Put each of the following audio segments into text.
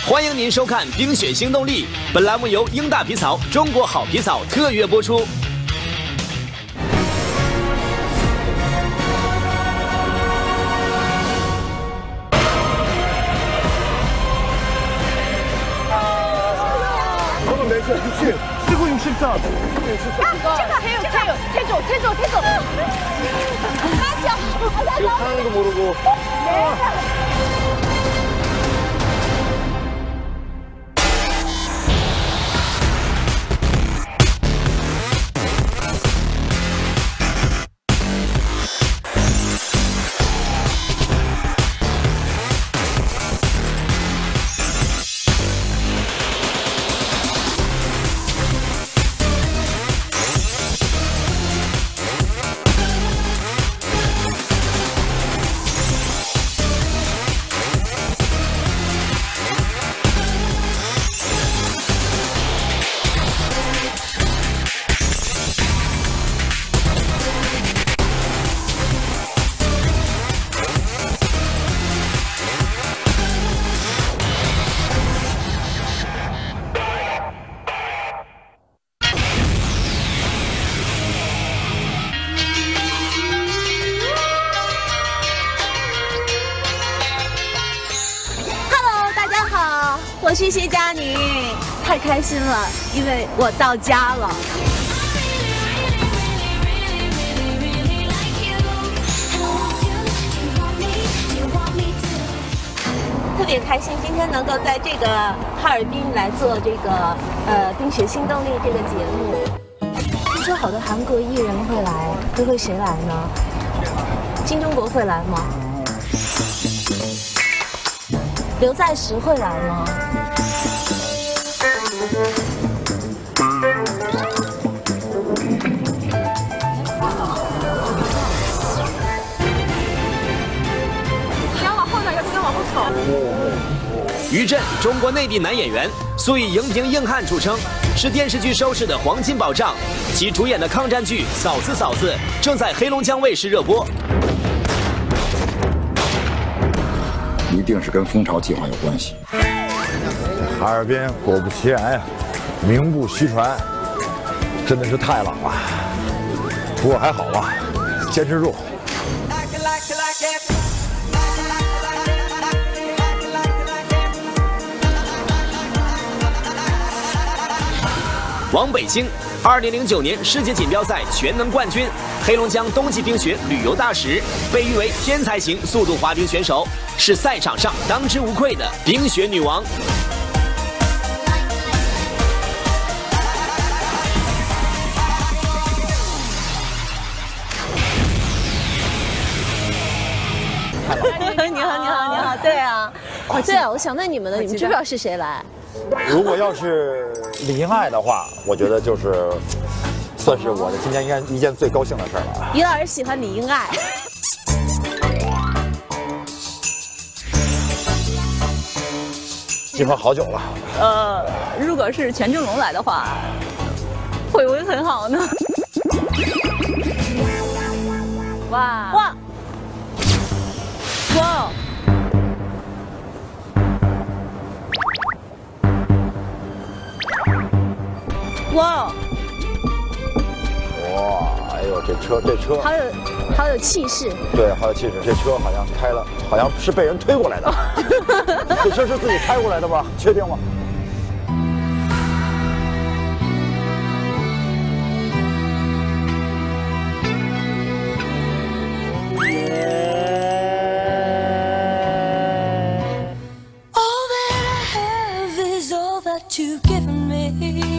欢迎您收看《冰雪新动力》，本栏目由英大皮草、中国好皮草特约播出。 没事，你去，这个60점。태조. 맞아. 이거 하는 거 모르고. 我是谢佳宁，太开心了，因为我到家了。特别开心，今天能够在这个哈尔滨来做这个《冰雪新动力》这个节目。听说好多韩国艺人会来，都会谁来呢？金钟国会来吗？刘在石会来吗？ 你要往后点，要不然往后走。 于震，中国内地男演员，素以荧屏硬汉著称，是电视剧收视的黄金保障。其主演的抗战剧《嫂子嫂子》正在黑龙江卫视热播。 一定是跟蜂巢计划有关系。 哈尔滨果不其然呀，名不虚传，真的是太冷了。不过还好吧，坚持住。 王北京，2009年世界锦标赛全能冠军，黑龙江冬季冰雪旅游大使，被誉为天才型速度滑冰选手，是赛场上当之无愧的冰雪女王。 你好，对啊，对啊，我想问你们了，你们知不知道是谁来？ 如果要是李英爱的话，我觉得就是算是我的今天应该一件最高兴的事了。 于老师喜欢李英爱。 喜欢好久了。 如果是权正龙来的话，会不会很好呢？哇！哇！ 哇！ 哇！哎呦，这车好有气势。 对，好有气势。这车好像开了，好像是被人推过来的。这车是自己开过来的吧？确定吗？ You've given me.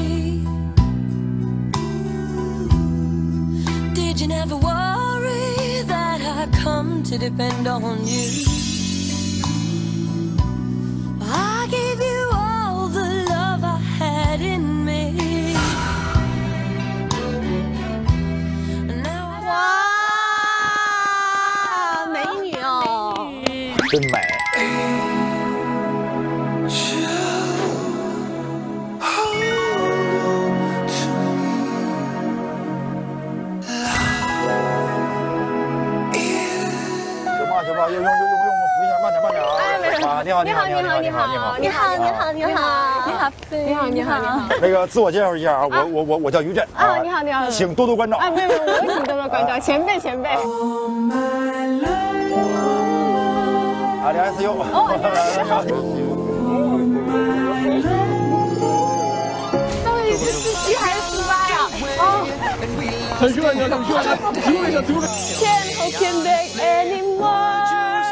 Did you never worry that I come to depend on you? I gave you all the love I had in me. Now 哇，美女哦， 真美。行吧，用扶一下，慢点啊！哎，没事。 啊，你好，你好，你好，你好，你好， 你好，你好，你好， 你好。 那个自我介绍一下啊，我叫于震啊，你好，你好， 请多多关照啊，没有，我请多多关照，前辈。 啊，2SU。 到底是17还是18呀？哦， 잠시만요. 들어오세요. Can't hold him back anymore.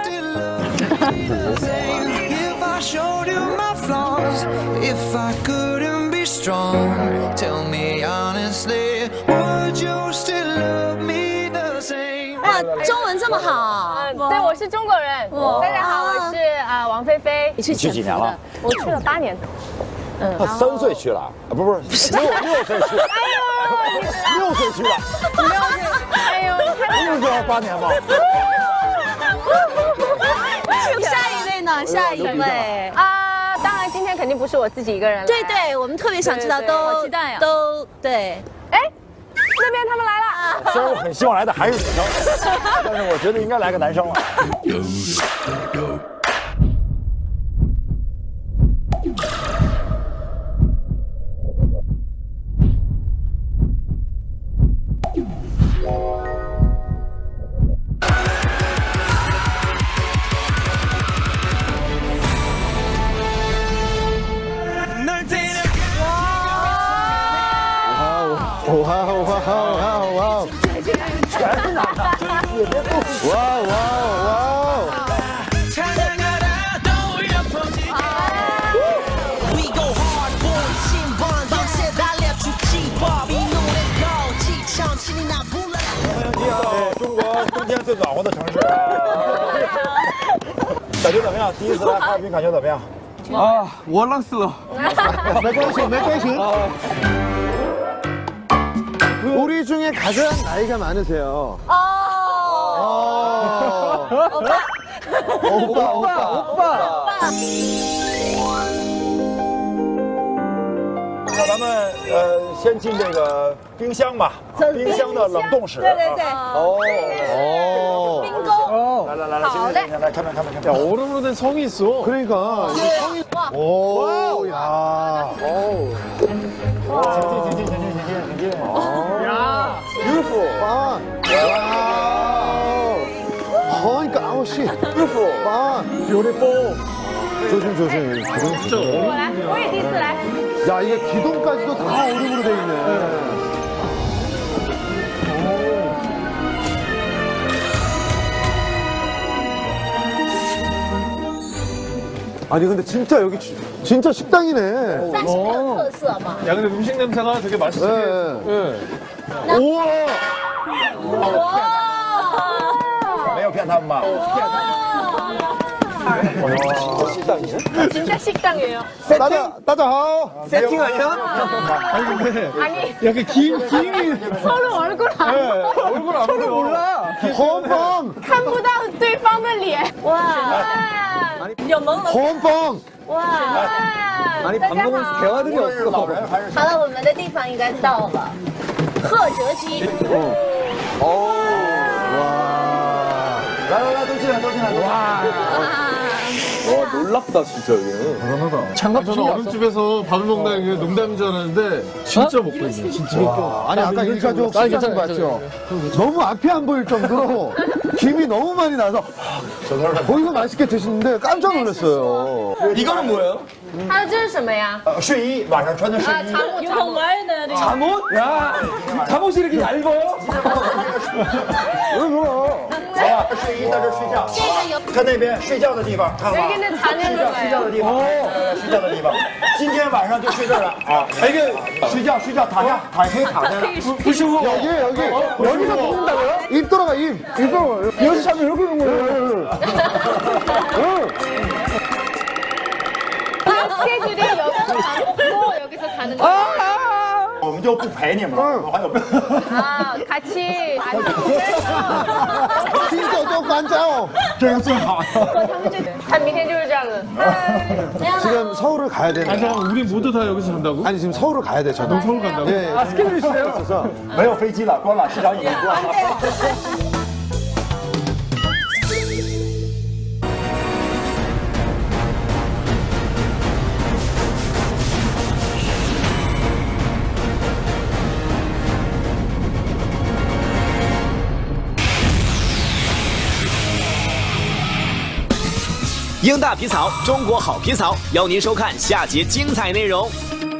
If I showed you my flaws, if I couldn't be strong, tell me honestly, would you still love me the same? 哇，中文这么好。 对，我是中国人。大家好，我是王菲菲。 你去去几年了？ 我去了8年。 他3岁去了啊，不是6岁去了。哎呦，6岁去了。 哎呦， 不是说8年吗？ 下一位呢？下一位啊，当然今天肯定不是我自己一个人。 对对，我们特别想知道，都期待呀， 都对。 哎，那边他们来了。 虽然我很希望来的还是女生，但是我觉得应该来个男生了。哇！全是男的，也别动！哇！ 中国冬天最暖和的城市，感觉怎么样？第一次来哈尔滨，感觉怎么样？ 아, 월랑스러. 내 관심. 우리 중에 가장 나이가 많으세요. 오빠. 那咱们先进这个冰箱吧，冰箱的冷冻室。 对对对。冰宫。 来，来，看。 야, 얼음으로 된 성이 있어. 그러니까 이 성이. 오, 야. 진. 야, beautiful. 와. 그러니까 아우씨. beautiful. 와, beautiful. 조심. 我来，我也第一次来。 야, 이게 기둥까지도 다 얼음으로 돼 있네. 아니 근데 진짜 여기 진짜 식당이네. 山西的特色嘛。 야, 근데 음식 냄새가 되게 맛있게. 네. 우와. 没有骗他们吧？ 진짜 식당이에요. 따자. 세팅 아니야? 아니, 약간 김이. 서로 얼굴 안 보여. 얼굴 안 보여. 몰라. 홈빵. 看不到对方的脸。哇，有朦胧。 홈빵. 哇， 아니, 방금은 대화들이 없어. 好了，我们的地方应该到了。贺哲基。 来，都进来。와. 와, 놀랍다, 진짜, 여기는. 대단하다. 저는 얼음집에서 밥을 먹는다는 게 농담인 줄 알았는데, 진짜 먹고 있네요, 진짜. 아니, 아까 일가족 식사하신 거 봤죠? 너무 앞이 안 보일 정도로 김이 너무 많이 나서 거기서 맛있게 드시는데 깜짝 놀랐어요. 이거는 뭐예요? 还有这是什么呀？ 睡衣晚上穿的睡衣 잠옷? 야, 잠옷이 이렇게 얇아요? 아, 睡衣在这睡觉，看那边睡觉的地方，看吧， 여기는 자는 睡觉的地方，睡觉的地方，今天晚上就睡这儿了啊！哎，睡觉，躺下，可以躺下了，不舒服。여기서 먹는다고요? 입 돌아가, 입 돌아가. 여기서 자면 이렇게 하는 거예요. 스케줄이 여기서 밥 먹고 여기서 자는 거예요. 我们就不陪你们了，我还有。 아, 같이. 진짜 또 관장. 这是最好的。 他明天就是这样的。 지금 서울을 가야 되는. 아니, 잠깐, 우리 모두 다 여기서 잔다고? 아니 지금 서울을 가야 돼. 저도 서울 간다고? 예. 아, 스케줄이 있어요? 没有飞机了，光把机场已经关了。 I 英大皮草，中国好皮草，邀您收看下节精彩内容。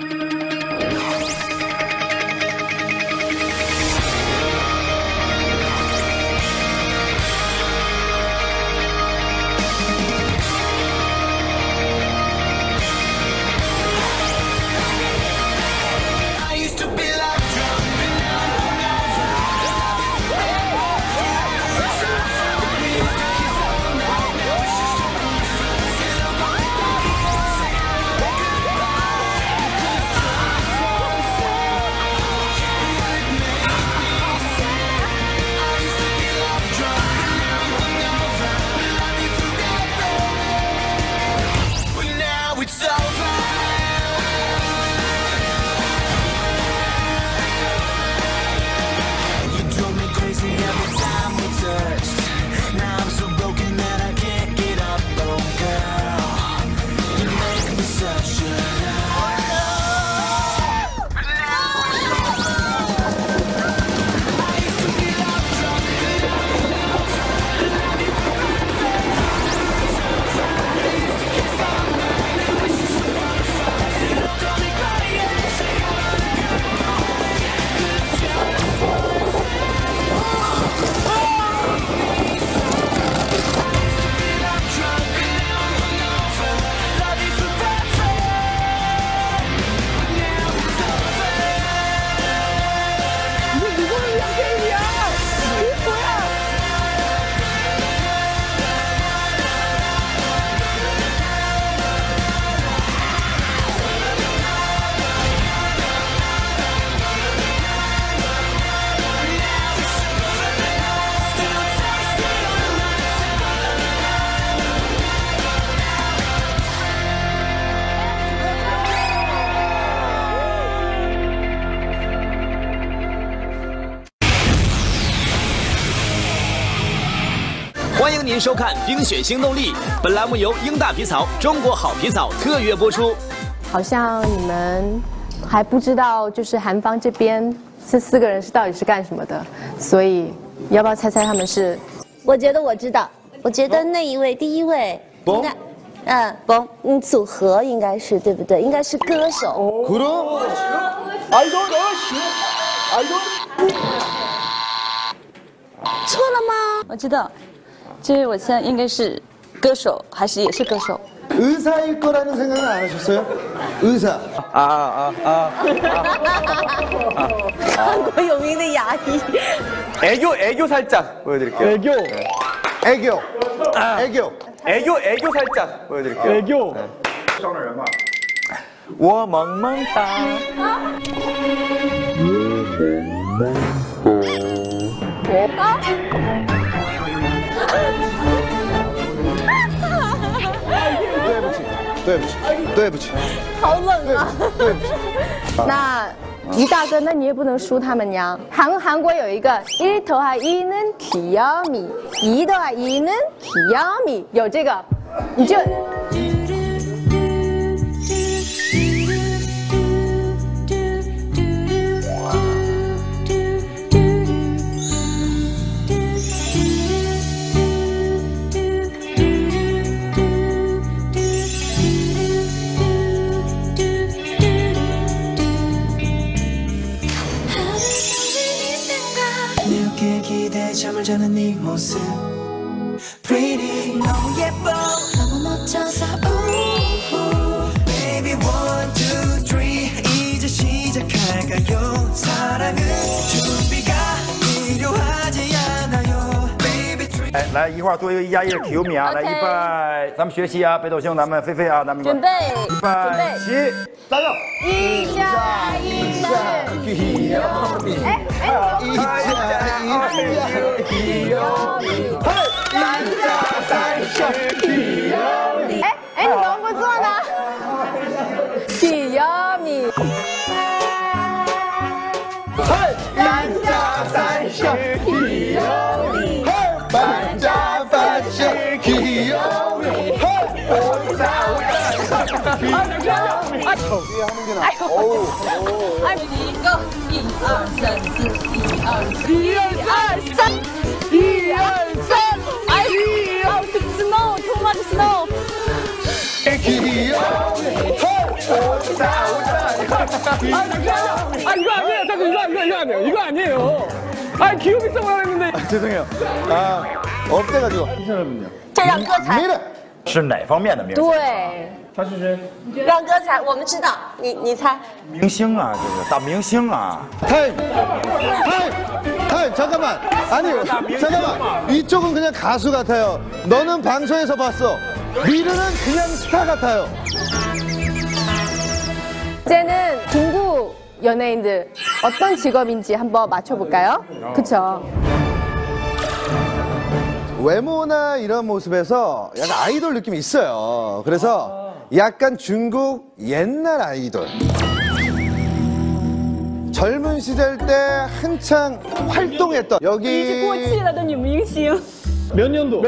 欢迎您收看《冰雪行动力》，本栏目由英大皮草、中国好皮草特约播出。 好像你们还不知道，就是韩方这边这4个人到底是干什么的，所以要不要猜猜他们是？ 我觉得我知道，我觉得那一位第一位应该，组合应该是对不对？应该是歌手。 그럼 아이돌 아이돌 错了吗？ 我知道，就是我现在应该是歌手，还是也是歌手？ 의사일 거라는 생각은 안 하셨어요? 의사. 韩国有名的牙医。 애교 살짝 보여드릴게요. 애교 살짝 보여드릴게요. 애교. 我萌萌哒。 对不起， 好冷啊！对不起。那于大哥，那你也不能输他们呀。韩国有一个1더하기 2는 귀요미， 2더하기 2는 귀요미， 有这个，你就。 잠을 자는 네 모습 Pretty 너무 예뻐 너무 멋져서 Baby 1, 2, 3 이제 시작할까요 사랑은 준비가 필요하지 않아요 Baby 3 来一块做一个1加1的体优米啊！来，预备，咱们学习啊，北斗星，咱们菲菲啊，咱们准备， 预备，起，大家 1加1是体优米， 1加1是体优米，嘿，2加3是体优米。 哎，你怎么不做呢？体优米。 嘿，2加3是体优米，嘿，3加3是体优米，嘿，5加5是体优米。哎，手机还能进来？哦， 哎，你go，1、2、3、4，1、2、3，1、2、3，哎，too much snow， 아 이거 아니에요. 잠깐 이거 아니에요. 이거 아니에요. 아 귀요미성을 했는데. 죄송해요. 아 없대가지고. 这让歌才是哪方面的明星？ 对， 他是让歌才我们知道，你猜？ 明星啊，这是大明星啊。 타임 잠깐만. 아니 잠깐만. 이쪽은 그냥 가수 같아요. 너는 방송에서 봤어. 미르는 그냥 스타 같아요. 이제는 중국 연예인들 어떤 직업인지 한번 맞춰볼까요? 그쵸? 외모나 이런 모습에서 약간 아이돌 느낌이 있어요. 그래서 약간 중국 옛날 아이돌. 젊은 시절 때 한창 활동했던 여기 过气了的女明星。 몇 년도?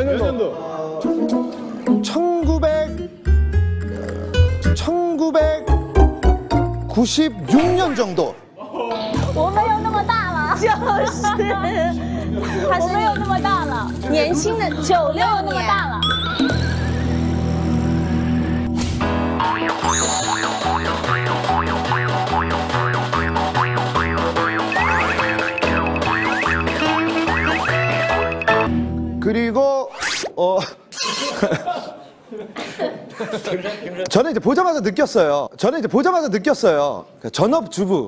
1996년 정도. 我没有那么大了，就是，他是没有那么大了， 年轻的96年。 大了。 그리고 저는 이제 보자마자 느꼈어요. 그 전업주부.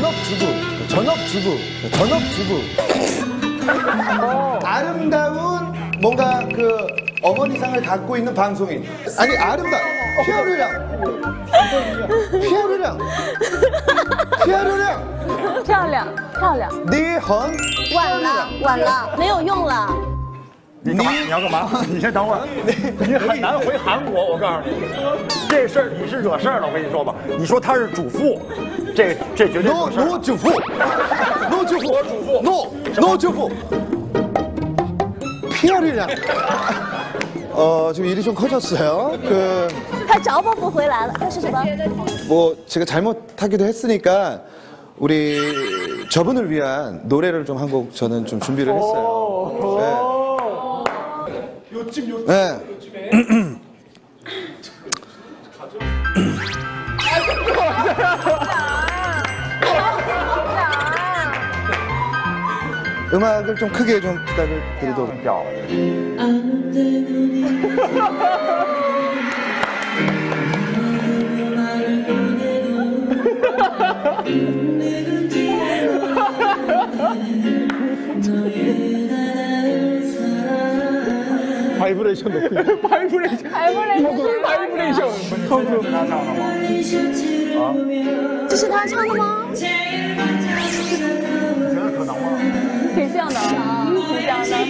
아름다운 뭔가 그 어머니상을 갖고 있는 방송인. 아니 아름다운 피아르량. 漂亮。 니헌 晚了，没有用了。 你要干嘛？你先等会儿，你很难回韩国。我告诉你，这事儿你是惹事儿了。我跟你说吧，你说她是主妇，这绝对惹事儿。 노主妇 主妇 피아르량. 지금 일이 좀 커졌어요. 他找我不回来了，那是什么？ 뭐 제가 잘못하기도 했으니까 우리 저분을 위한 노래를 좀 한 곡 저는 좀 준비를 했어요. 요쯤에. 네. 음악을 좀 크게 좀 부탁을 드리도록. 바이브레이션 높이. 바이브레이션. 턱으로. 这是他唱的吗？ 挺像的，挺像的。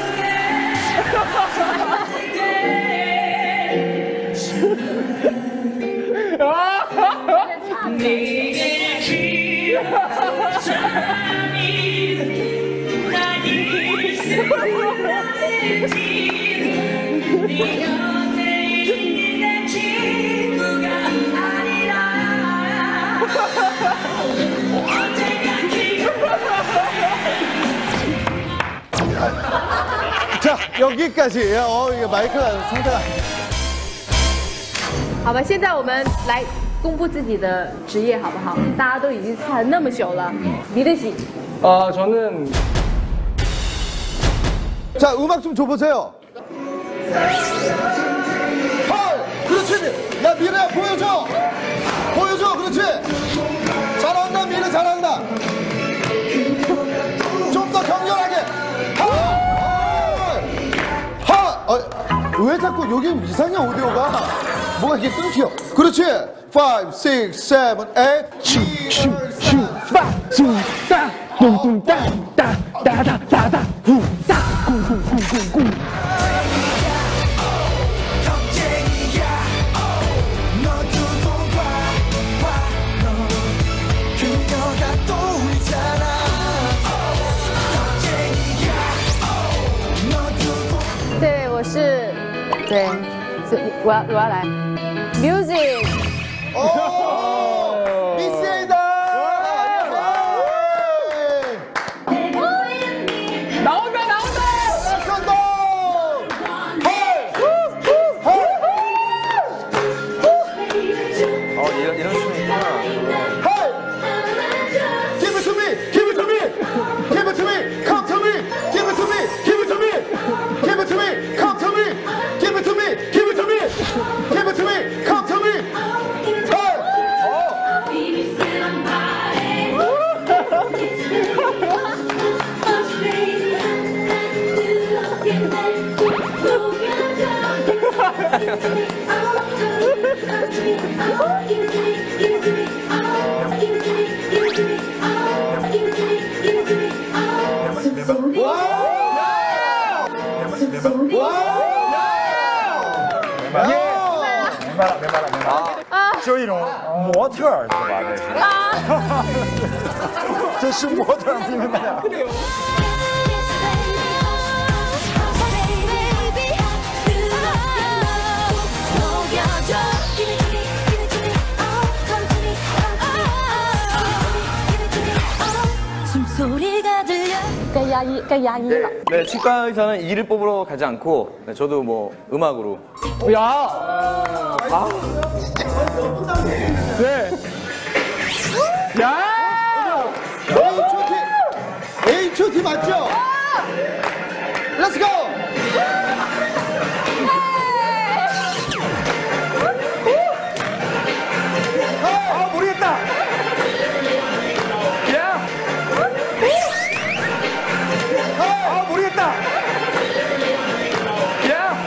자, 여기까지. 이게 마이크가 상태가. 好吧，现在我们来公布自己的职业好不好？大家都已经猜了那么久了，李德喜。 저는 자, 음악 좀 줘보세요. 헐! 그렇지! 야, 미래야, 보여줘! 그렇지! 잘한다, 미래 잘한다! 좀 더 격렬하게! 왜 자꾸 여기 이상해, 오디오가? 뭐가 이렇게 끊겨? 그렇지! 5, 6, 7, 8 슈슈슈 뚱뚱따따따따따따 후따 쿵쿵쿵쿵쿵. 네, 我是对，我要来 music。 미스에이다! 나온다! 헐! 明白了，就是一种模特儿，对吧？这是模特儿，明白了。 该牙医了。 네, 치과 의사는 이를 뽑으러 가지 않고 네, 저도 뭐 음악으로. 야! 아, 네. 야! H.O.T 맞죠? Let's go! 아 모르겠다. 야! 아 모르겠다. 야!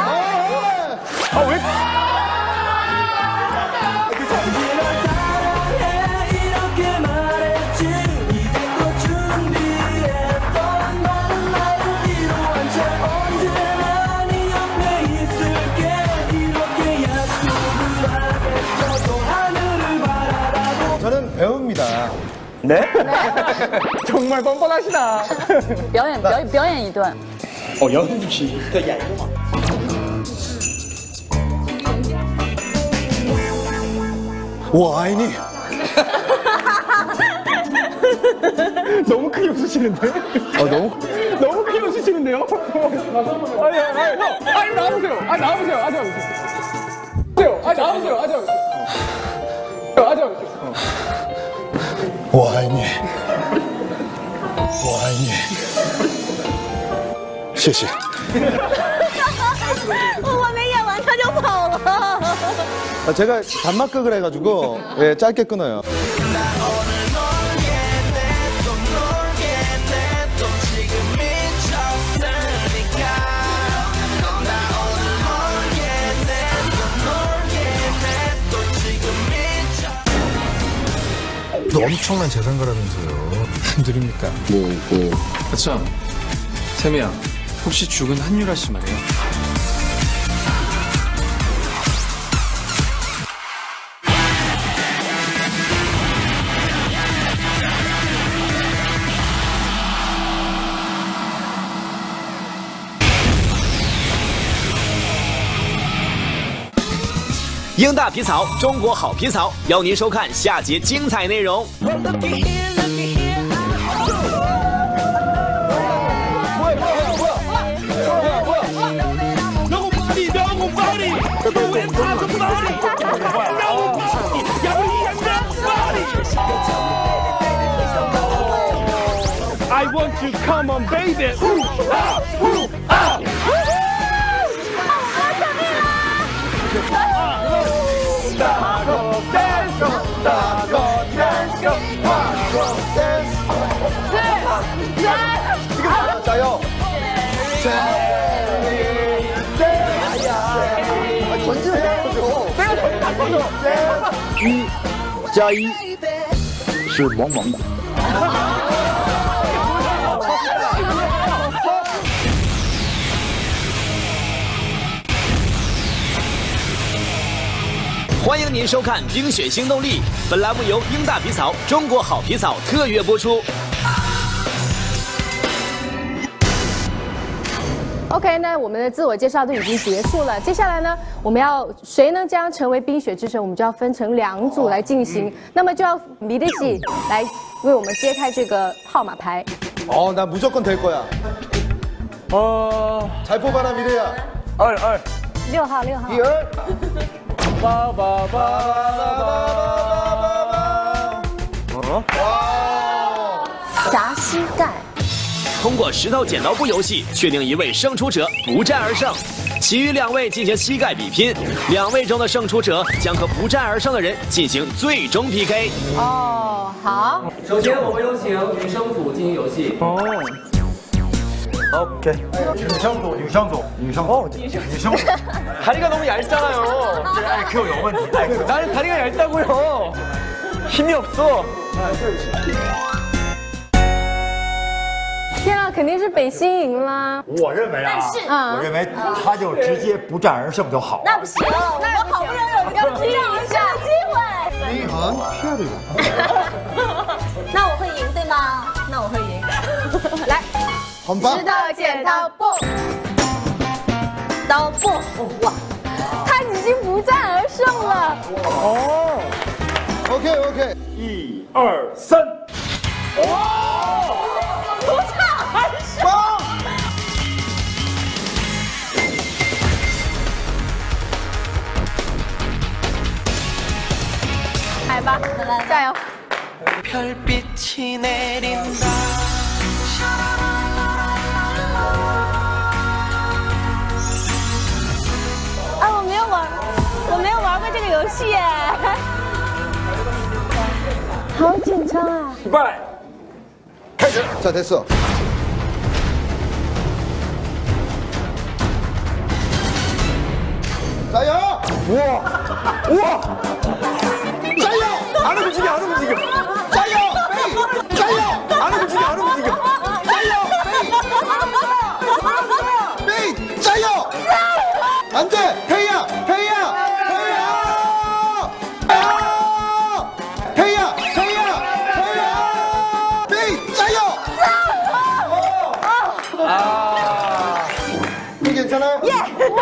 아 왜? 저는 배우입니다. 네? 정말 뻔뻔하시다. 表演一段。 연기的演绎嘛。 我爱你. 너무 크게 웃으시는데? 너무 크게 웃으시는데요? 아니 나와보세요. 나와보세요. 나와보세요. 我爱你，我爱你，谢谢。 我没演完他就跑了。 제가 단막극을 해가지고 예, 짧게 끊어요. 엄청난 재산가라면서요. 안 드립니까? 아참, 세미야, 혹시 죽은 한유라 씨 말이야? 《英大皮草》中国好皮草，邀您收看下节精彩内容。 I want you, come on, baby. 자요. 이加一是萌萌的。 欢迎您收看《冰雪行动力》，本栏目由英大皮草、中国好皮草特约播出。 OK， 那我们的自我介绍都已经结束了，接下来呢，我们要谁呢将成为冰雪之神，我们就要分成2组来进行，那么就要米粒喜来为我们揭开这个号码牌。 나 무조건 될 거야. 잘 뽑아라 미래야. 6号6号。 砸膝盖。 通过石头剪刀布游戏确定一位胜出者不战而胜，其余2位进行膝盖比拼，2位中的胜出者将和不战而胜的人进行最终 PK。 好。 首先，我们有请女生组进行游戏。 오케이. 유상도. 다리가 너무 얇잖아요. 그거有问题. 나는 다리가 얇다고요. 힘이 없어. 天啊，肯定是北新赢啦！ 我认为啊，我认为他就直接不战而胜就好。 那不行，我们好不容易有一个拼一下的机会。 你很漂亮。 那我会赢对吗？那我会赢。来， 很棒。 石头剪刀布， 刀布，哇， 他已经不战而胜了。 哦。OK。 1、2、3。 不战而胜。 来吧，加油！ 별빛이 내린다. 아, 我没有玩过这个游戏耶， 好紧张啊！ 预备，开始。 자 됐어. 자요. 우와. 자요. 안 움직여. 자요. 자요. 안 움직여. 베이. 자요. 안 돼. 페이야. 베이. 자요. 이 괜찮아요? 예.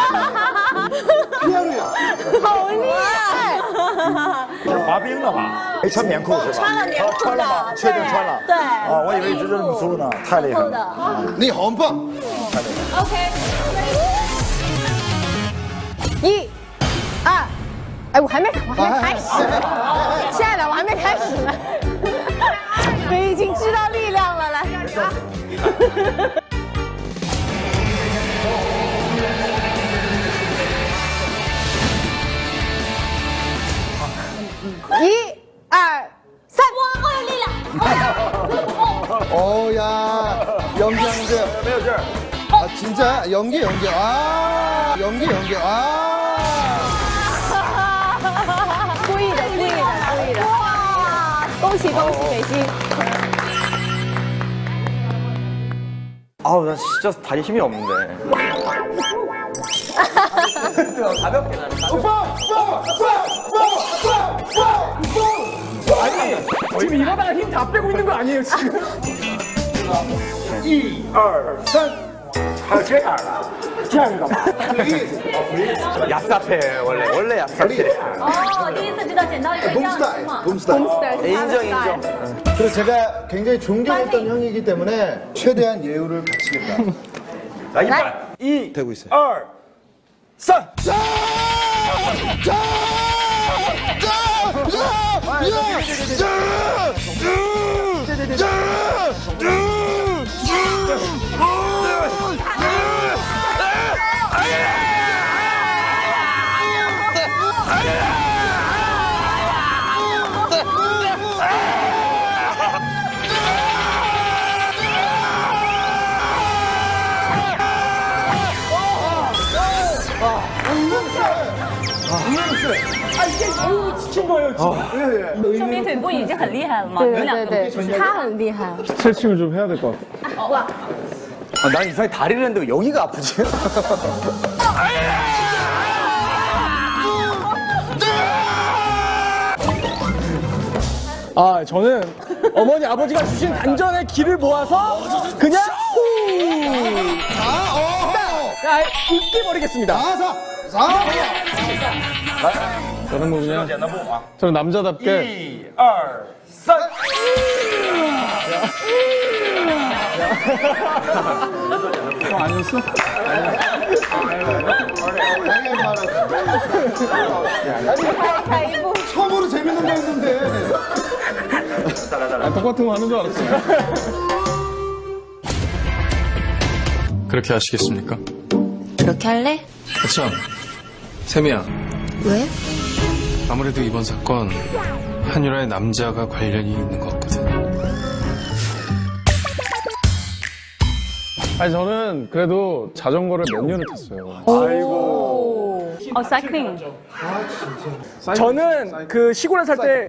피아노야. 好厉害！ 是滑冰的吧？没穿棉裤是吧？ 穿了棉裤的， 穿了吗？确定穿了。 对。 啊，我以为一直这么粗呢，太厉害了。 你很棒。 OK。 1、2，哎，我还没开始，亲爱的，我还没开始呢。我已经知道力量了，来。1、2、3， 我有力量。 어야 연기하는 데 没有劲儿。 아 진짜 연기 아 연기 아 故意的。哇！恭喜北京！ 아우 나 진짜 다리 힘이 없는데. 가볍게 나는. 아니 지금 이러다가 힘 다 빼고 있는 거 아니에요 지금? 1、2、3，还有这样的，这样是干嘛？ 얍삽해 원래 얍삽해. 哦，第一次知道剪刀应该这样子嘛。 인정. 그래서 제가 굉장히 존경했던 형이기 때문에 최대한 예우를 바치겠다. 자, 1、2、 되고 있어요. 2、 3。 说明腿部已经很厉害了吗？ 对，他很厉害。 스트레칭을 좀 해야 될 것 같아. 와. 아, 난 이상하게 다리를 했는데 여기가 아프지? 아, 저는 어머니 아버지가 주신 단전의 기를 모아서 그냥 웃기 버리겠습니다. 저는 뭐 그냥 저는 남자답게 1、2、 3。 형 아니었어? 처음으로 재밌는 거 했는데. 아, 똑같은 거 하는 줄 알았어요. 그렇게 하시겠습니까? 그렇게 할래? 참, 세미야. 왜? 아무래도 이번 사건 한유라의 남자가 관련이 있는 것 같거든. 아니 저는 그래도 자전거를 몇 년을 탔어요. 아이고. 사이클링. 저는 그 시골에 살 때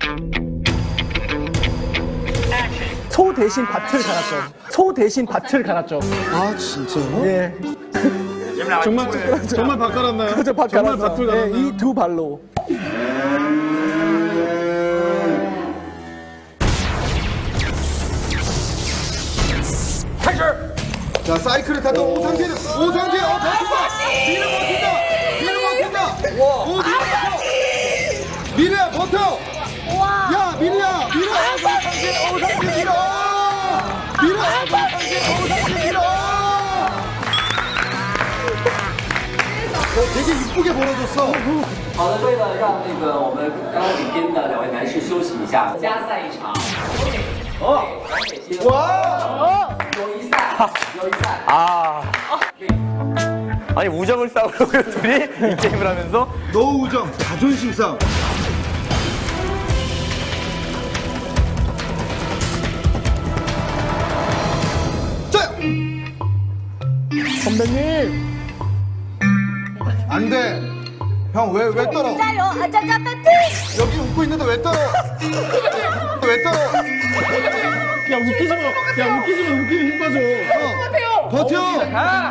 소 대신 밭을 갈았죠. 소 대신 밭을 갈았죠. 아 진짜요? 예. 정말 밭 갈았나요? 그죠, 밭 정말 갈았죠. 밭을 갈았나요? 이 두 발로. 자 사이클을 탔던 오상진 버틴다. 미래 버틴다. 미래야 버텨. 야 미래야 오상진 밀어. 되게 이쁘게 벌어졌어. 好的，为了让那个我们刚刚领先的2位男士休息一下，加赛一场。 와! 友谊赛。 아. 아니 우정을 싸우려고 둘이 이 게임을 하면서 노우정 자존심 싸움. 자! 선배님. 안 돼. 형 왜 떨어? 加油啊，加班听。 여기 웃고 있는데 왜 떨어? 왜 떨어? 야 웃기지 마. 웃기면 힘 빠져. 버텨.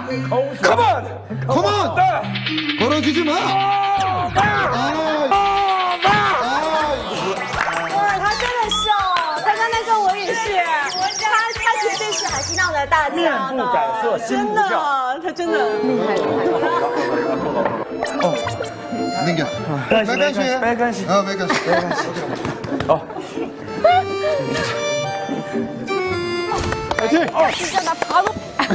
컴온. 벌어지지 마. 哇，他真的是哦，他刚才跟我也是，他绝对是还是让着大家面不改色的， 心不真的跳， 他真的厉害。 넘겨.没关系. 어, 没关系. 파이팅! 진짜 나 바로.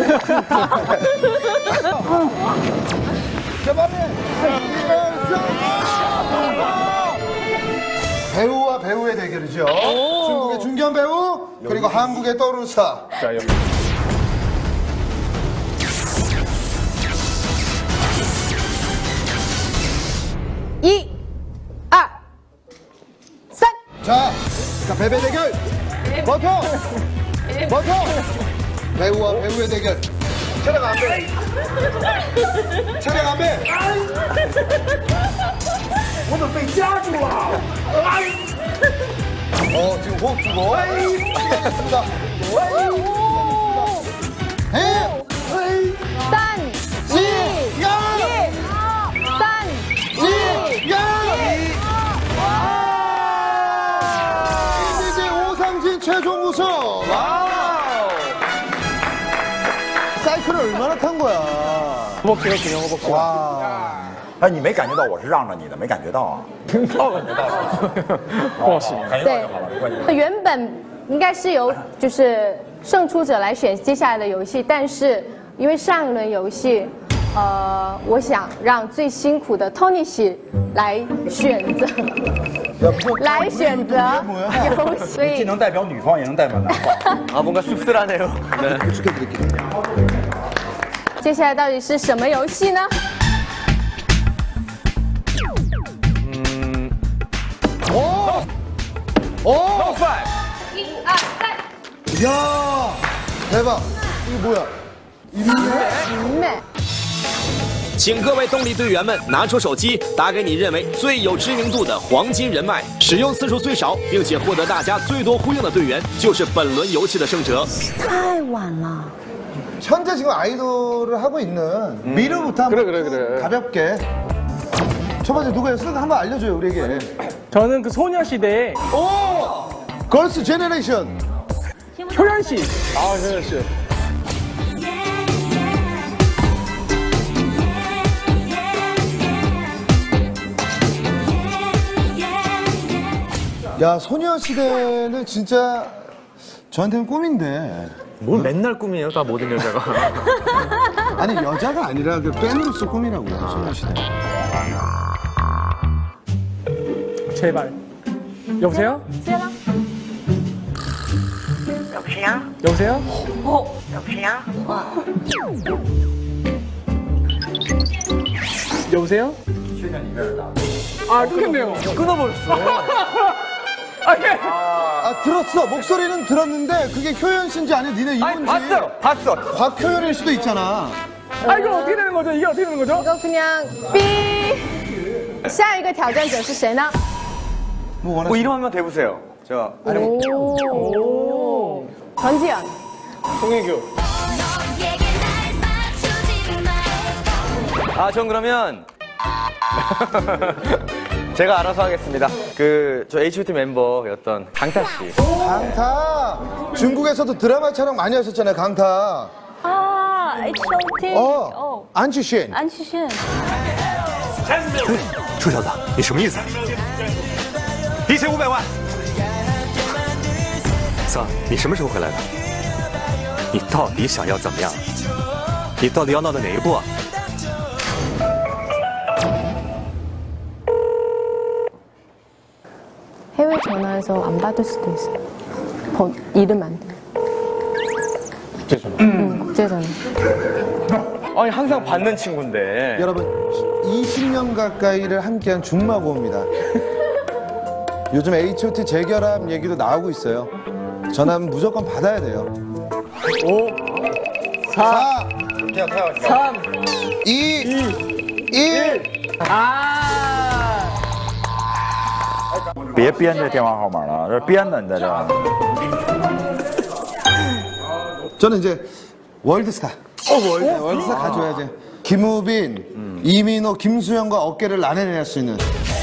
배우와 배우의 대결이죠. 중국의 중견 배우 그리고 한국의 떠오르는 스타. 자, 여기. 자, 배배 대결. 버텨. 배우와 배우의 대결. 차량 안 돼. 차량 안 돼. 我怎么被夹住了？ 지금 호흡 주고. 시간 됐습니다. 3, 2, 1. 3, 2, 1. 이미지 오상진 최종 우승. 사이클을 얼마나 탄 거야? 허벅지가 그냥 허벅지. 와. 哎，你没感觉到我是让着你的，没感觉到啊？到感觉到了，不好行，感觉到就好了，没关系。 原本应该是由就是胜出者来选接下来的游戏，但是因为上一轮游戏，我想让最辛苦的 Tony 씨来选择游戏，所以既能代表女方，也能代表男方。 아 뭔가 씁쓸하네요. 네. 축하드릴게요. 接下来到底是什么游戏呢？ 오! 1、2、3。 야 대박. 이거 뭐야? 인맥. 请各位动力队员们拿出手机，打给你认为最有知名度的黄金人脉，使用次数最少，并且获得大家最多呼应的队员，就是本轮游戏的胜者。 太晚了。 현재 지금 아이돌을 하고 있는 미르부터 한번 그래. 가볍게. 첫 번째 누구였어? 한번 알려줘요 우리에게. 저는 그 소녀시대의 오! 걸스 제네레이션. 효연 씨. 아, 효연 씨. 야 소녀시대는 진짜 저한테는 꿈인데. 뭘 맨날 꿈이에요, 다 모든 여자가. 아니 여자가 아니라 그 팬으로서 꿈이라고요 소녀시대. 제발. 여보세요? 여보세요? 여보세요? 여보세요? 여보세요? 아, 끊겼네요. 끊어버렸어. 아, 들었어. 목소리는 들었는데 그게 효연 씨인지 아니면 니네 이분인지. 봤어. 곽효연일 수도 있잖아. 아, 이거 어떻게 되는 거죠? 이게 어떻게 되는 거죠? 이거 그냥 삐. 下一个挑战者是谁呢？ 뭐 이름 한번 대보세요. 자. 오. 전지현. 송혜교. 아, 전 그러면 제가 알아서 하겠습니다. 저 H.O.T 멤버였던 강타 씨. 강타. 중국에서도 드라마 촬영 많이 하셨잖아요, 강타. 아, H.O.T. 안치신. 안치신. 臭小子，你什么意思？利息500万。三，你什么时候回来的？你到底想要怎么样？你到底要闹到哪一步啊？ 해외 전화해서 안 받을 수도 있어요. 이름 안 돼. 국제전화. 국제전화. 아니, 항상 받는 친구인데. 여러분, 20년 가까이를 함께한 중마고입니다. 요즘 H.O.T 재결합 얘기도 나오고 있어요. 전화하면 무조건 받아야 돼요. 5, 4, 3, 2, 1. 아. 别编这电话号码了，这编的，你在这儿。 저는 이제 월드스타. 월드스타 가져야지. 김우빈, 이민호, 김수영과 어깨를 나눠낼 수 있는.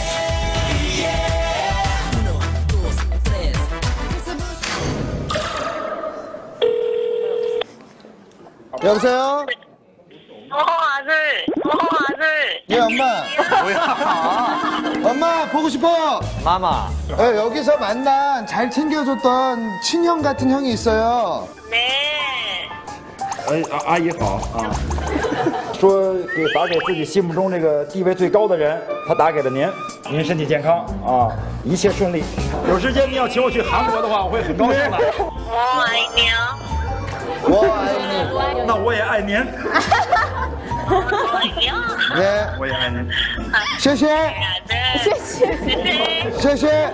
여보세요? 아들. 예, 엄마. 뭐야? 엄마, 보고 싶어요. 마마. 네, 여기서 만난 잘 챙겨줬던 친형 같은 형이 있어요. 네. 阿姨好啊， 说给打给自己心目中那个地位最高的人，他打给了您，您身体健康啊，一切顺利。有时间你要请我去韩国的话，我会很高兴的。 我爱你。 我爱你。 那我也爱您。 네. 我也爱您。 谢谢。谢谢。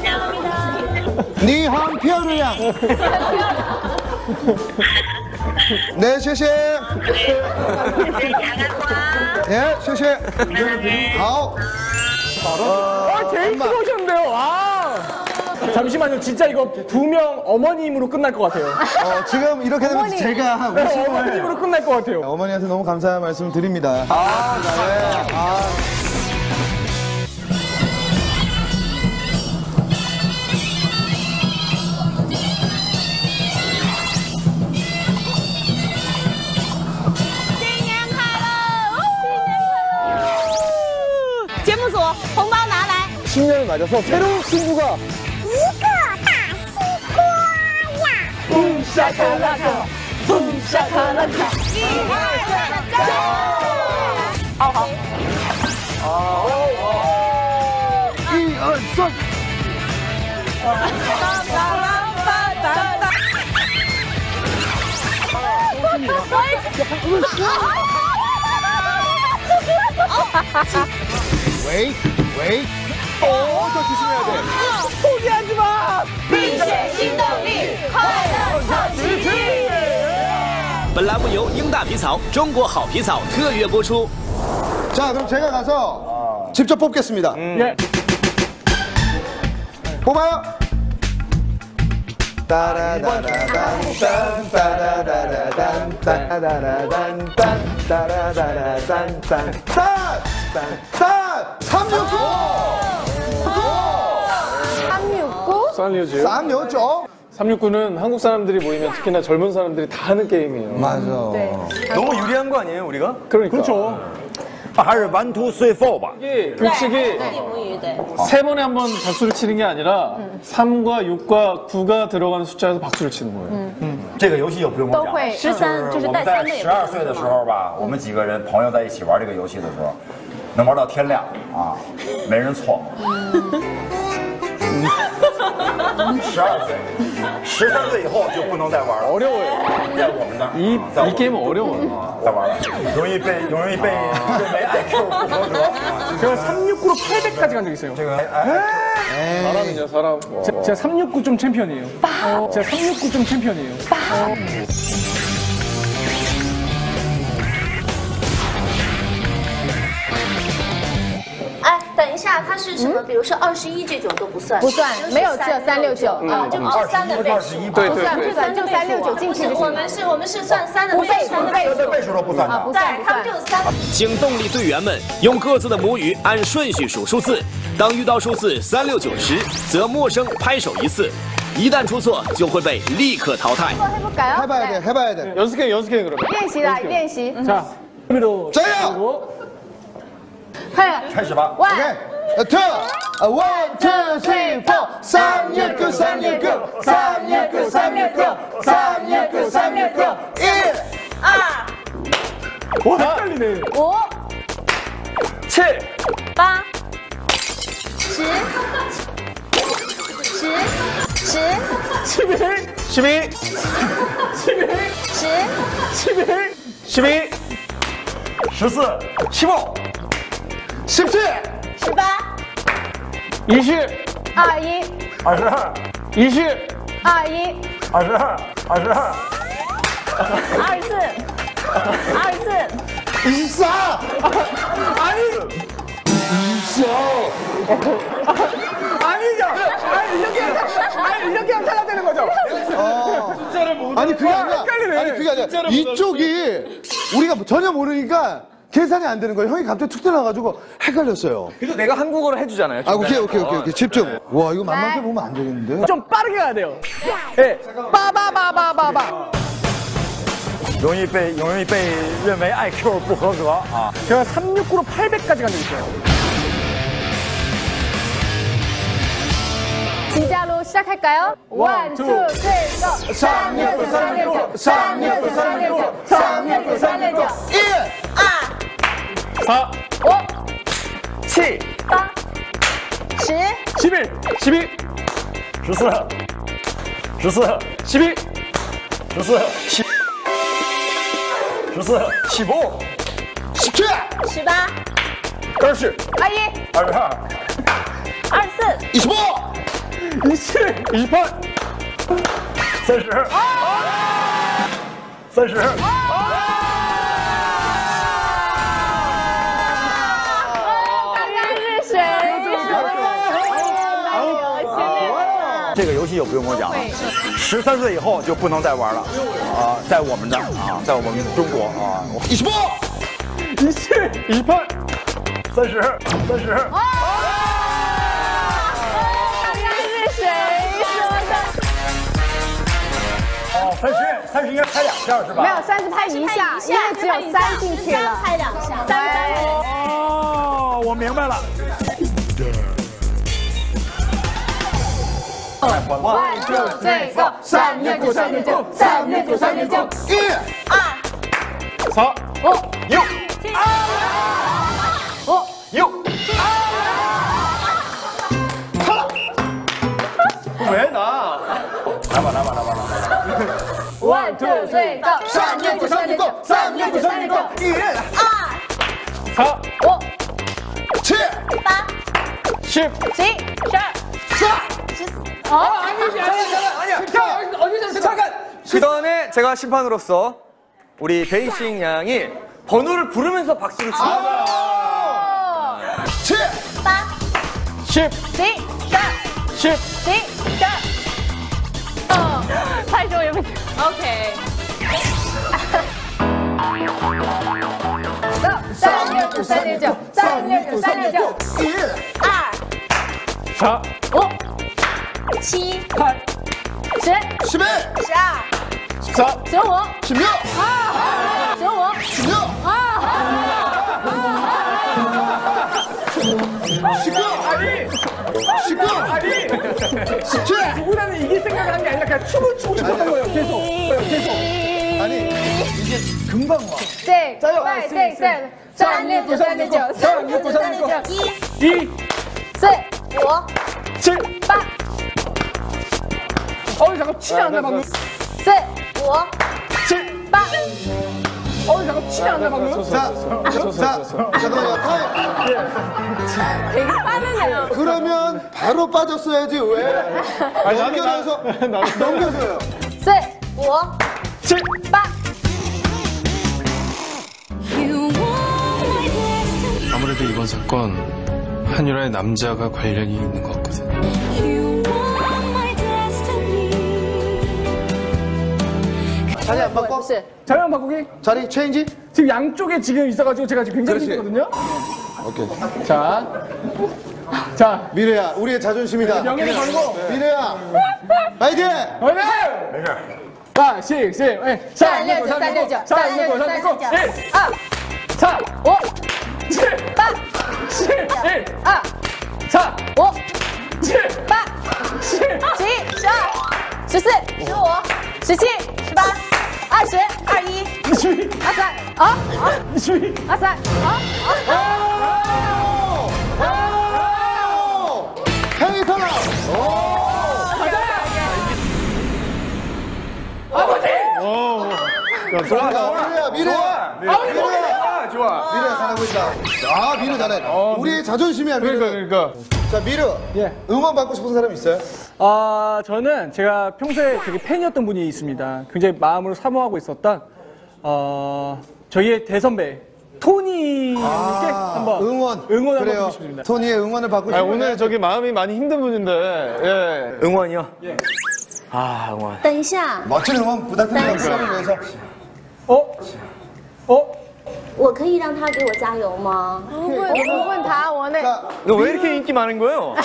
你很漂亮。 네, 谢谢. 예, 谢谢. 好. 제일 크로셨는데요. 와. 잠시만요. 진짜 이거 2명 어머님으로 끝날 것 같아요. 지금 이렇게 되면 어머니. 제가 네, 어머님으로 끝날 것 같아요. 어머니한테 너무 감사한 말씀 드립니다. 네. 신년을 맞아서 새로운 친구가 붐샤카라카 붐샤카라카 好。 1, 2, 3. 웨이. 저 조심해야 돼. 포기하지 마. 冰雪新动力，快乐创奇迹。 本栏目由英大皮草、中国好皮草特约播出。 자, 그럼 제가 가서 직접 뽑겠습니다. 예. 뽑아요. 따라다라단딴 따라다라단 따라다라단 따라다라단 딴 369. 369? 369는 한국 사람들이 모이면 특히나 젊은 사람들이 다 하는 게임이에요. 맞아. 네. 너무 유리한 거 아니에요, 우리가? 그러니까. 그렇죠. 还是 one two three four 吧。 이게 규칙이 세 번에 한 번 박수를 치는 게 아니라 3과 6과 9가 들어가는 숫자에서 박수를 치는 거예요. 这个游戏就不用我讲， 13就是我们在带三的也 12岁的时候吧，我们几个人朋友在一起玩这个游戏的时候，能玩到天亮啊，没人错。 12岁，13岁以后就不能再玩了。 어려워요. 在我们那儿， 이 게임은 어려워요. 再玩了，容易被认为 IQ 不合格。 제가 369로 800까지 간 적 있어요. 사람이죠, 사람. 제가 369점 챔피언이에요. 제가 369점 챔피언이에요. 哎，等一下，它是什么？比如说21这种都不算， 不算，没有，只有369 啊，就不是3的倍数， 对不算，就369进去就行。 我们是算3的倍数， 3的倍数都不算的， 不算， 他们就3。 请动力队员们用各自的母语按顺序数数字，当遇到数字369时，则默声拍手1次。 一旦出错，就会被立刻淘汰。 해봐야 돼, 해봐야 돼. 연습해, 그러면. 练习啦，练习。 자, 자요. 开始吧。 오케이. 투. 1, 2, 3, 4. 369, 369, 369, 369, 369, 369. 1. 와, 헷갈리네. 5, 7, 8, 10, 11, 12, 11, 12, 14, 15, 17. 18, 20, 21, 22, 20, 21, 22, 22. 24, 24. 아니, 이렇게 하면 탈락되는 거죠? 아니 그게 아니라, 헷갈리네. 아니 그게 아니라 이쪽이 우리가 전혀 모르니까 계산이 안 되는 거예요. 형이 갑자기 툭 들어가가지고 헷갈렸어요. 그래도 내가 한국어로 해주잖아요. 아 오케이 집중. 와 이거 만만해 보면 안 되겠는데. 좀 빠르게 가야 돼요. 예. 빠바바바바바. 容易被认为 IQ 不合格啊。 제가 369로 800까지 간 적 있어요. 진짜로 시작할까요? 1, 2, 3, 4. 369, 369, 369, 369, 369, 369. 1. 4, 5, 7, 8, 10, 11, 12, 14, 14, 12, 14, 14, 15, 17. 18, 20, 21, 22, 24, 25. 27, 28, 30, 30. 这个游戏就不用我讲了，13岁以后就不能再玩了啊，在我们这儿啊，在我们中国啊 25, 27, 28, 30, 30. 哦，30应该拍2下是吧？ 没有，30拍1下，因为只有3进去了， 拍2下。 哦，我明白了。 1, 2, 3, 4. 369, 369, 369, 369. 1. 4, 5, 6, 5, 6. 왜 나? 来吧。 1, 2, 3, 4. 369, 369, 369, 369. 1. 4, 5, 7, 8, 10, 11, 4. 잠깐! 그 다음에 제가 심판으로서 우리 베이싱 양이 번호를 부르면서 박수를 치고 7, 8, 10, 11, 10, 11, 拍手也不行。OK。 369, 369, 369, 369. 1. 4, 5, 7, 8, 10, 11, 14, 15, 16, 15, 16, 19, 17. 누구라는 이길 생각을 한 게 아니라 그냥 춤을 추고 싶었던 거예요. 계속. 아니 이게 금방 와. 6, 5, 6, 7, 369, 369, 369, 369. 2, 4, 5, 7, 8, 잠깐 치지 않나 방금? 4, 5, 7, 8. 잠깐 치지 않나 방금? 잠깐만요. 되게 빠르네요. 그러면 바로 빠졌어야지 왜? 넘겨서 넘겨줘요. 4, 5, 7, 8. 아무래도 이번 사건 한유라의 남자가 관련이 있는 것 같거든. 자리 안 바꿔? 자리 안 바꾸기? 자리 체인지? 지금 양쪽에 지금 있어가지고 제가 지금 굉장히 힘들거든요. 오케이. 자, 미래야, 우리의 자존심이다. 명예를 걸고. 미래야, 파이팅! 화이팅! 5, 6, 7, 8, 3, 6, 9, 3, 6, 9, 3, 6, 9, 3, 6, 9, 1, 4, 5, 7, 8, 7, 1, 4, 5, 7, 8, 7, 12, 14, 15, 17, 18, 20, 21, 22, 23, 22, 23, 헤이터라! 아버지! 좋아, 미래야. 좋아. 미래야 잘하고 있다. 아, 미래 잘해. 우리의 자존심이야, 미래. 그러니까. 자, 미래. 응원 받고 싶은 사람 있어요? 저는 제가 평소에 되게 팬이었던 분이 있습니다. 굉장히 마음으로 사모하고 있었던 저희의 대선배 토니님께 한번 응원을 한번 드리고 싶습니다. 토니의 응원을 받고 싶어요. 오늘 저기 마음이 많이 힘든 분인데. 예. 응원이요? 예. 응원. 等一下， 멋진 응원 부탁드립니다. 시간을 위해서. 我可以让他给我加油吗？ 不问他，我那 너 왜 이렇게 인기 많은 거예요?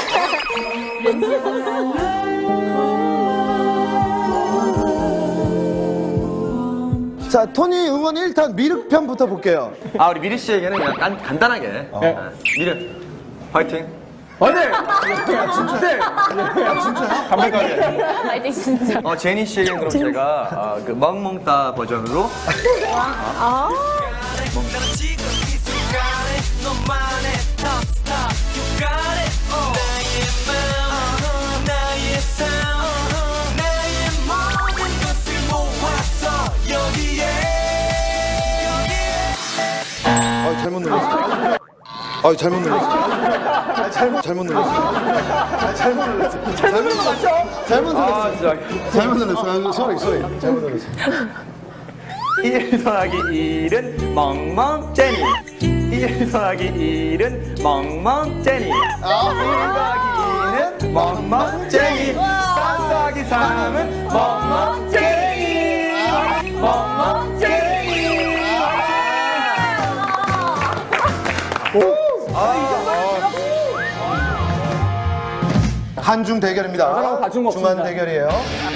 자, 토니 응원 1탄 미륵편부터 볼게요. 우리 미르 씨에게는 그냥 간단하게. 미르, 화이팅. 네. 진짜요? 담백하게. 파이팅 진짜. 제니 씨에게는 그럼 제가 그 멍멍따 버전으로. 잘못 눌렀어. 잘못 눌렀어. 잘못 눌렀어. 잘못 눌렀어. 잘못 눌렀어. 잘못 눌렀어. 잘못 눌렀어. 소리. 잘못 눌렀어. 1 더하기 1은 멍멍제니. 1 더하기 1은 멍멍제니. 1 더하기 2는 멍멍제니. 3 더하기 3은 멍멍제니. 멍멍제니. 한중 대결입니다. 중간 대결이에요.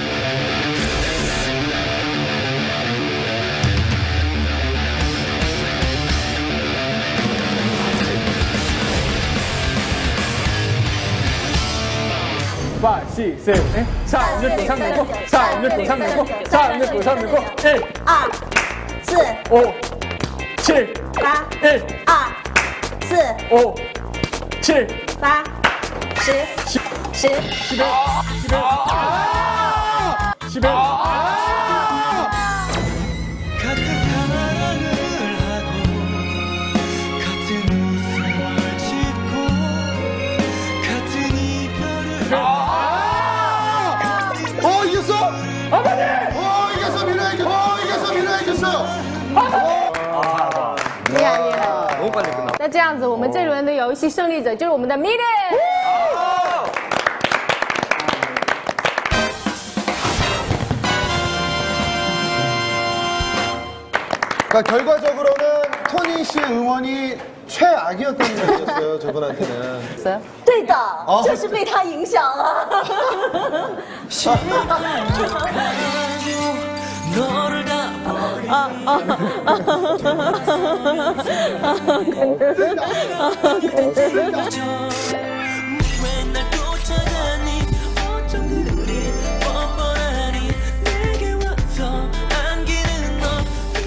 시, 세, 4, 6, 9, 3, 6, 9, 4, 6, 9, 3, 6, 9, 4, 6, 9, 3, 6, 9, 1, 2, 4, 5, 7, 8, 1, 2, 4, 5, 7, 8, 10, 10, 11, 11. 같은 사랑을 하고 같은 웃음을 짓고 같은 이별을 이겼어! 아버지! 이겼어, 미래야 이겼어! 이겼어, 미래야 이겼어요! 厉害厉害。 너무 빨리 끝나. 那这样子，我们这轮的游戏胜利者就是我们的 미래。 결과적으로는 토니 씨의 응원이 최악이었다는 얘기였어요, 저분한테는. 对的，就是被他影响了。 너를 다 맨날 쫓아다니 어쩜 그리 뻔뻔하니 내게 와서 안기는 너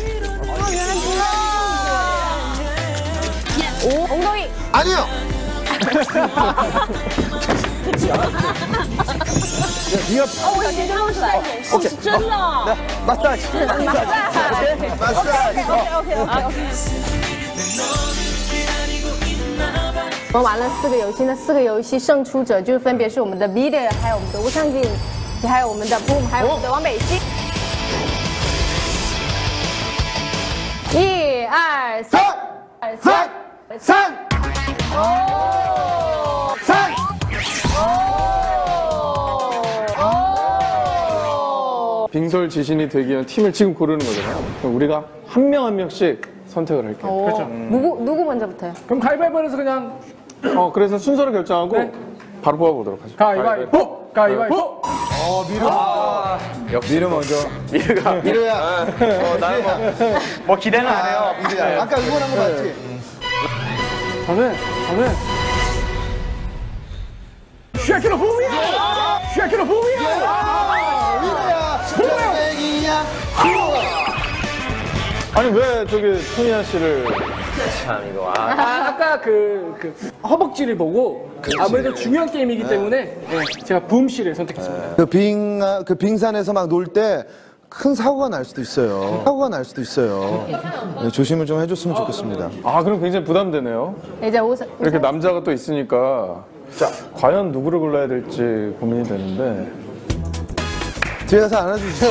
오, 엉덩이. 아니요! 你要我以前都是在演戏，是真的。 massage， 我们玩了4个游戏，那4个游戏胜出者就分别是我们的 Leader， 还有我们的吴尚俊，还有我们的 Boom， 还有我们的王北星。1、2、3， 哦，3。 빙솔 지신이 되기 위한 팀을 지금 고르는 거잖아요. 그럼 우리가 한 명 한 명씩 선택을 할게요. 그렇죠. 누구 먼저부터요? 그럼 가위바위보에서 그냥 그래서 순서를 결정하고 바로 뽑아보도록 하죠. 가위바위보! 가위바위보! 역시 미르 먼저. 미르야. 나는 뭐 기대는 안 해요. 미르야. 아까 응원한 거 봤지? 저는 쉐키로 붐이야! 쉐키로 붐이야! 아니 왜 저기 토니아 씨를 참 이거 아까 그 허벅지를 보고 아무래도 중요한 게임이기 때문에 제가 붐 씨를 선택했습니다. 그 빙산에서 막 놀 때 큰 사고가 날 수도 있어요. 네, 조심을 좀 해줬으면 좋겠습니다. 아 그럼 굉장히 부담되네요. 이제 이렇게 남자가 또 있으니까 자 과연 누구를 골라야 될지 고민이 되는데. 뒤에 가서 안아주시죠.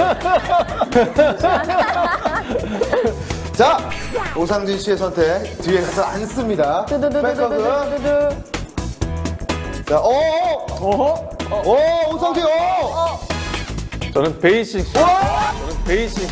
자, 오상진 씨의 선택. 뒤에 가서 앉습니다. 백허그. 자, 오상진, 저는 베이싱. 저는 베이싱.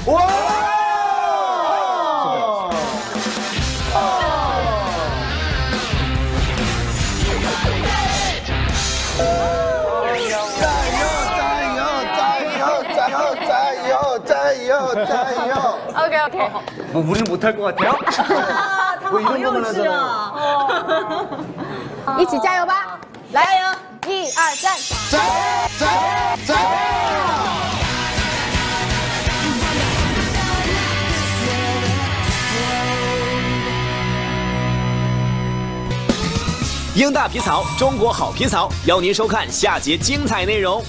OK。 뭐 우리는 못할 것 같아요? 뭐 이런 거만 하잖아요. 一起加油吧！来，1、2、3， 자！ 英大皮草，中国好皮草，邀您收看下节精彩内容。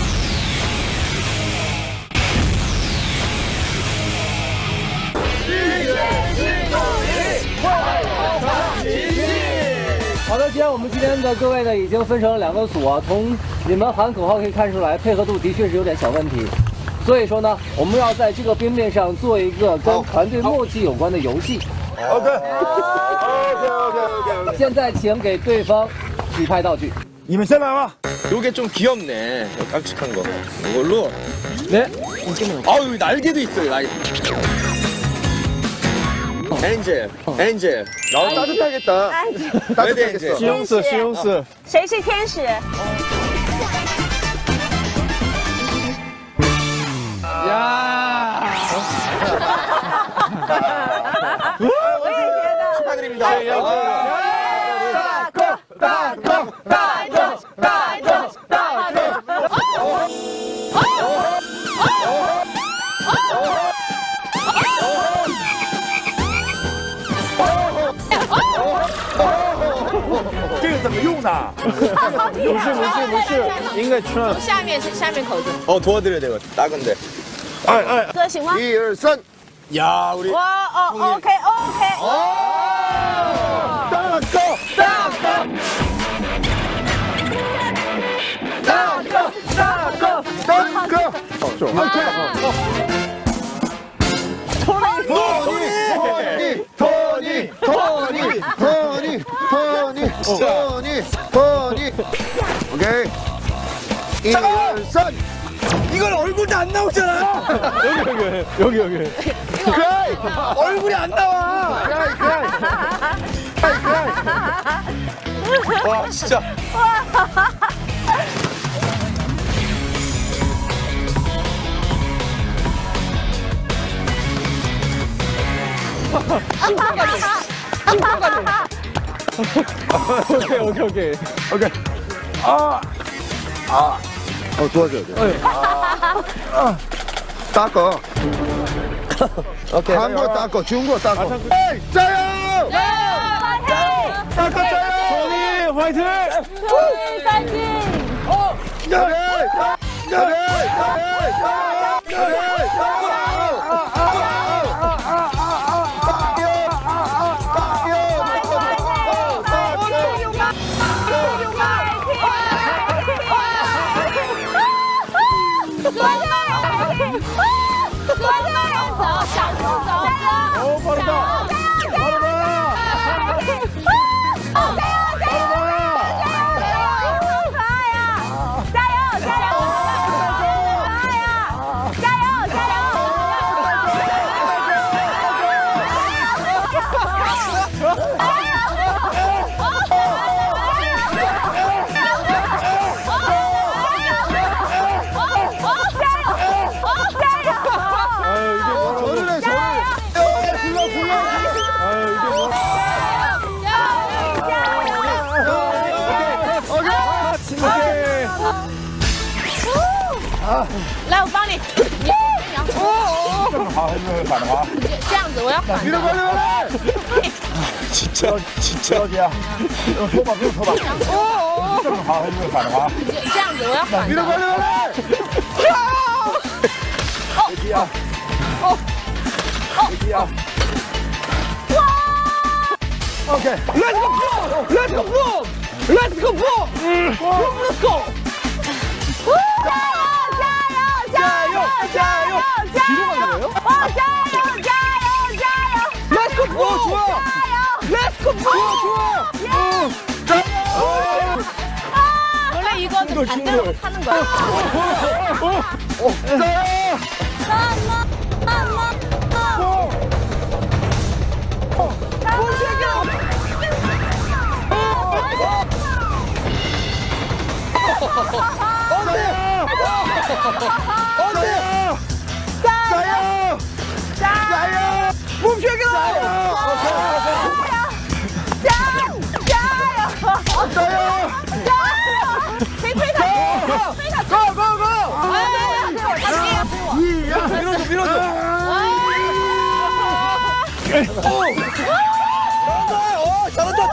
好的，既然我们今天的各位呢已经分成了2个组啊，从你们喊口号可以看出来，配合度的确是有点小问题。所以说呢，我们要在这个冰面上做一个跟团队默契有关的游戏。 OK。 现在请给对方举拍道具。 你们先来吧。 요게 좀 귀엽네. 깜찍한 거. 이걸로. 네. 아 여기 날개도 있어요. 날개. 엔젤. 따뜻하겠다. 따뜻하겠어. 시용스. 谁是天使？ 야. 我也觉得。 축하드립니다. 사면口子。 도와드려야 돼요. 작은데. 哥行吗？ 1、2、3。 야 우리. 와 OK。 토니. 오케이. 1, 2, 3. 이건 얼굴도 안 나오잖아. 여기. 얼굴이 안 나와. 와 진짜. 오케이. 도와줘야 돼. 닦어. 오케이. 한국 닦어. 중국 닦어. 에이, 짜요! 닦어, 짜요! 토니 화이팅! 토니 파이팅! 오케이. 来，我帮你。 正好还是反着滑？ 这样子，我要反着。 진짜 여기야.拖吧，不用拖吧。正好还是反着滑？ 这样子，我要反着。 别急啊！别急啊！哇 ！OK，Let's go，Let's go，Let's go，Let's go。 加油！加油！加油！！Let's go！ Let's go！ 加油！원래 이거는 반대로 하는 거야. 잘한다.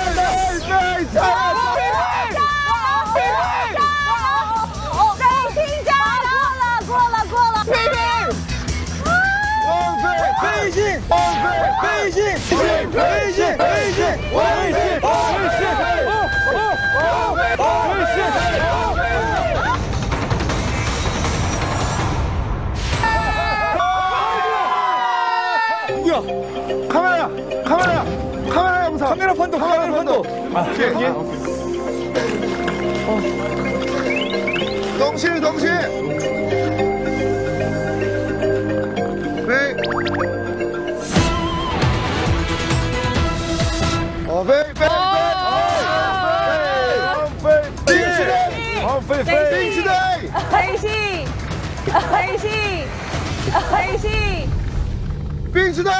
카메라 영상. 카메라 판도. 아, 예. 동시. 네. 빙수다!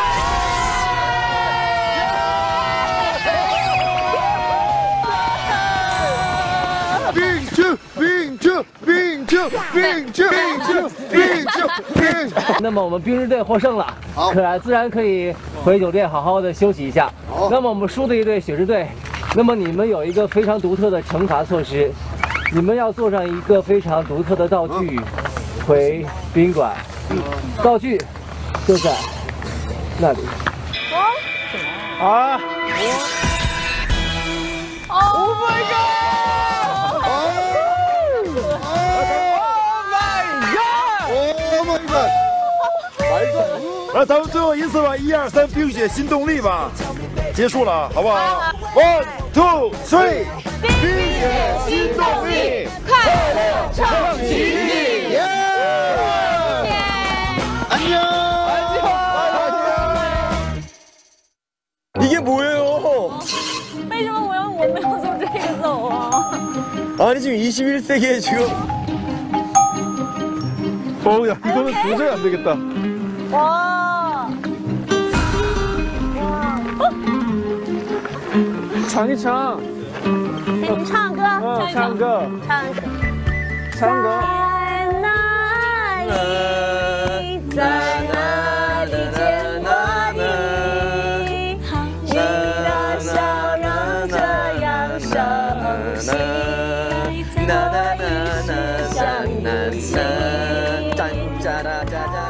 빙주！ 那么我们冰之队获胜了，自然可以回酒店好好的休息一下。那么我们输的一队雪之队，那么你们有一个非常独特的惩罚措施，你们要做上一个非常独特的道具回宾馆，道具就在那里。 啊！ Oh my god! Oh 来，咱们最后一次吧，1、2、3，冰雪新动力吧，结束了，好不好 ？1、2、3， 冰雪新动力，快乐唱起义！耶！ 안녕. 이게 뭐예요? 为什么我没有从这个走啊？ 아니 지금 21세기에 지금. 야 이거는 도저히 안 되겠다. 와. 장이창. 给你唱歌，唱歌。 在哪里？在哪里见过你？你的笑容这样熟悉，我一直想 짠짜라짜자